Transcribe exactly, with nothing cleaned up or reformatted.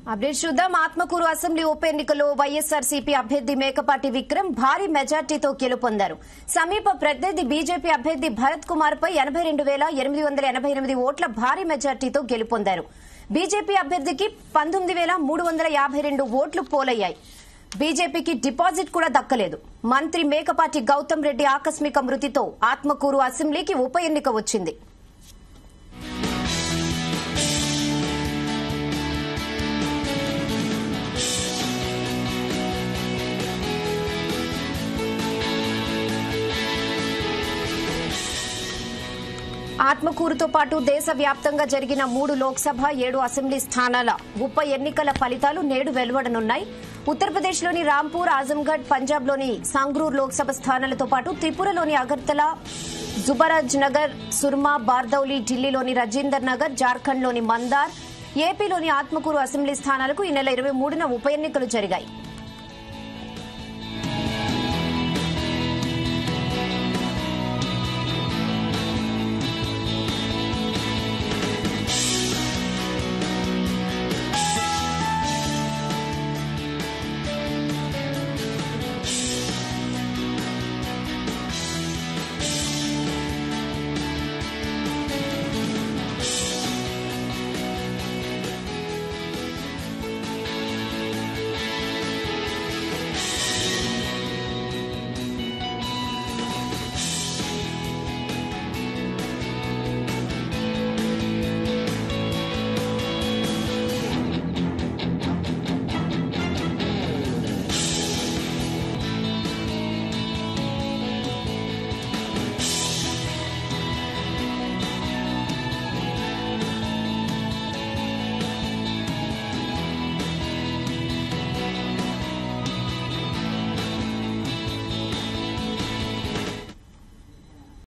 Update చూద్దాం. Atmakur assembly ఉప ఎన్నికలో వైఎస్ఆర్సీపీ అభ్యర్థి మేకపాటి విక్రమ్ భారీ మెజార్టీతో గెలుపొందారు. సమీప ప్రత్యర్థి బీజేపీ అభ్యర్థి భరత్ కుమార్ పై ఎనబై రెండు వేల ఎనిమిది వందల ఎనబై ఎనిమిది ఓట్ల భారీ మెజార్టీతో గెలుపొందారు. బీజేపీ అభ్యర్థికి పంతొమ్మిది వేల మూడు వందల యాభై రెండు ఓట్లు పోలయ్యాయి. బీజేపీకి డిపాజిట్ కూడా దక్కలేదు. మంత్రి మేకపాటి గౌతమ్ రెడ్డి ఆకస్మిక మృతితో ఆత్మకూరు అసెంబ్లీకి ఉప ఎన్నిక వచ్చింది. ఆత్మకూరుతో పాటు దేశవ్యాప్తంగా జరిగిన మూడు లోక్సభ ఏడు అసెంబ్లీ స్థానాల ఉప ఎన్నికల ఫలితాలు నేడు వెలువడనున్నాయి. ఉత్తరప్రదేశ్లోని రాంపూర్, ఆజంఘడ్, పంజాబ్లోని సంగ్రూర్ లోక్సభ స్థానాలతో పాటు త్రిపురలోని అగర్తల, జుబరాజ్ నగర్, సుర్మా, బార్దౌలి, ఢిల్లీలోని రజీందర్ నగర్, జార్ఖండ్లోని మందార్, ఏపీలోని ఆత్మకూరు అసెంబ్లీ స్థానాలకు ఈ నెల ఇరవై మూడున ఉప ఎన్నికలు జరిగాయి.